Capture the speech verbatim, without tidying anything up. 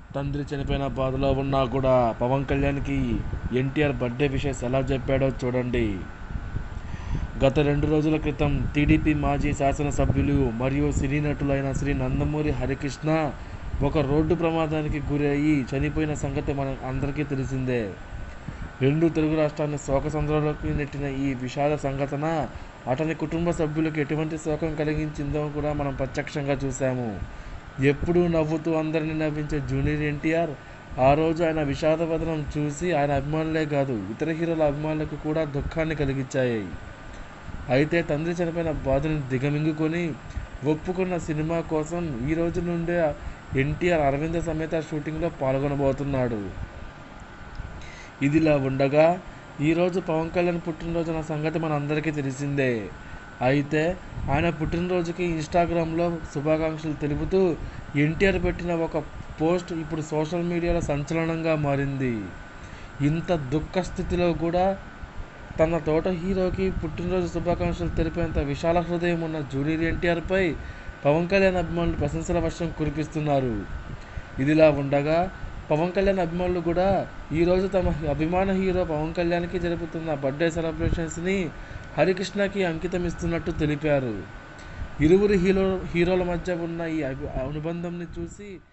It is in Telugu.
తండ్రి చనిపోయిన బాధలో ఉన్నా కూడా పవన్ కళ్యాణ్కి ఎన్టీఆర్ బర్త్డే విషెస్ ఎలా చెప్పాడో చూడండి. గత రెండు రోజుల క్రితం టీడీపీ మాజీ శాసనసభ్యులు మరియు సినీ నటులైన శ్రీ నందమూరి హరికృష్ణ ఒక రోడ్డు ప్రమాదానికి గురయ్యి చనిపోయిన సంగతి మన అందరికీ తెలిసిందే. రెండు తెలుగు రాష్ట్రాన్ని శోకసంద్రంలోకి నెట్టిన ఈ విషాద సంఘటన అతని కుటుంబ సభ్యులకు ఎటువంటి శోకం కలిగించిందో కూడా మనం ప్రత్యక్షంగా చూశాము. ఎప్పుడూ నవ్వుతూ అందరినీ నవ్వించే జూనియర్ ఎన్టీఆర్ ఆ రోజు ఆయన విషాదవదనం చూసి ఆయన అభిమానులే కాదు ఇతర హీరోల అభిమానులకు కూడా దుఃఖాన్ని కలిగించాయి. అయితే తండ్రి చనిపోయిన బాధను దిగమింగుకొని ఒప్పుకున్న సినిమా కోసం ఈ రోజు నుండే ఎన్టీఆర్ అరవింద సమేత షూటింగ్లో పాల్గొనబోతున్నాడు. ఇదిలా ఉండగా ఈరోజు పవన్ కళ్యాణ్ పుట్టినరోజున సంగతి మన అందరికీ తెలిసిందే. అయితే ఆయన పుట్టినరోజుకి ఇన్స్టాగ్రామ్లో శుభాకాంక్షలు తెలుపుతూ ఎన్టీఆర్ పెట్టిన ఒక పోస్ట్ ఇప్పుడు సోషల్ మీడియాలో సంచలనంగా మారింది. ఇంత దుఃఖ స్థితిలో కూడా తన తోట హీరోకి పుట్టినరోజు శుభాకాంక్షలు తెలిపేంత విశాల హృదయం ఉన్న జూనియర్ ఎన్టీఆర్పై పవన్ కళ్యాణ్ అభిమానులు ప్రశంసల వర్షం కురిపిస్తున్నారు. ఇదిలా ఉండగా పవన్ కళ్యాణ్ అభిమానులు కూడా ఈరోజు తమ అభిమాన హీరో పవన్ కళ్యాణ్కి జరుపుతున్న బర్త్డే సెలబ్రేషన్స్ని హరికృష్ణకి అంకితం ఇస్తున్నట్టు తెలిపారు. ఇరువురు హీరో హీరోల మధ్య ఉన్న ఈ అనుబంధంని చూసి